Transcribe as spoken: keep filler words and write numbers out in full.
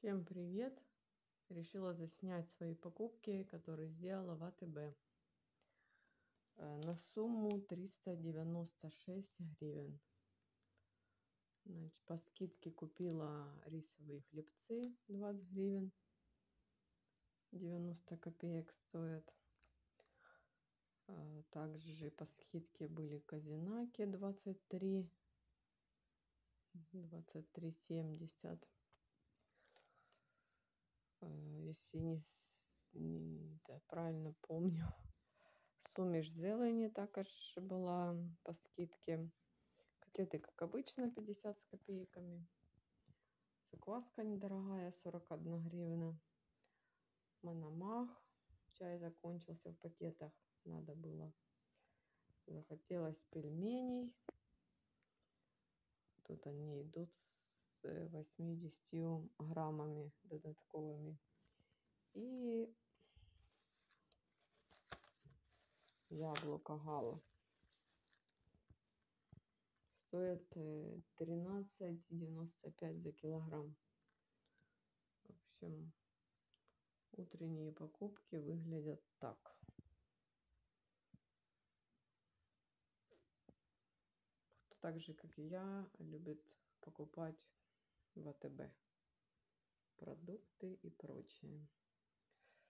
Всем привет! Решила заснять свои покупки, которые сделала в АТБ на сумму триста девяносто шесть гривен. Значит, по скидке купила рисовые хлебцы двадцать гривен, девяносто копеек стоят. Также по скидке были козинаки двадцать три, двадцать три семьдесят. Если не, не да, правильно помню, суміш зелені також была по скидке. Котлеты, как обычно, пятьдесят с копейками. Закваска недорогая, сорок одна гривна. Мономах. Чай закончился в пакетах. Надо было. Захотелось пельменей. Тут они идут с восьмидесятью граммами додатковыми. И яблоко гала. Стоит тринадцать девяносто пять за килограмм. В общем, утренние покупки выглядят так. Кто так же, как и я, любит покупать в АТБ продукты и прочее.